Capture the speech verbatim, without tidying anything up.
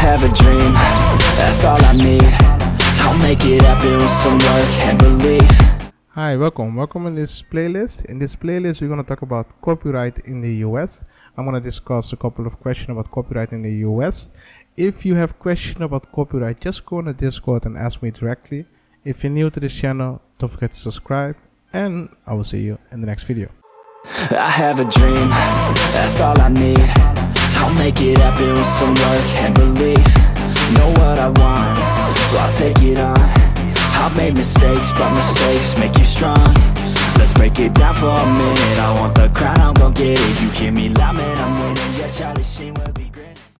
have a dream, that's all I need. I'll make it happen with some work and belief. Hi, welcome. Welcome in this playlist. In this playlist, we're going to talk about copyright in the U S. I'm going to discuss a couple of questions about copyright in the U S. If you have questions about copyright, just go on the Discord and ask me directly. If you're new to this channel, don't forget to subscribe, and I will see you in the next video. I have a dream, that's all I need. I'll make it happen with some work and belief. Know what I want, so I'll take it on. I've made mistakes, but mistakes make you strong. Let's break it down for a minute. I want the crown, I'm gon' get it. You hear me loud, man, I'm winning. Yeah, Charlie Sheen will be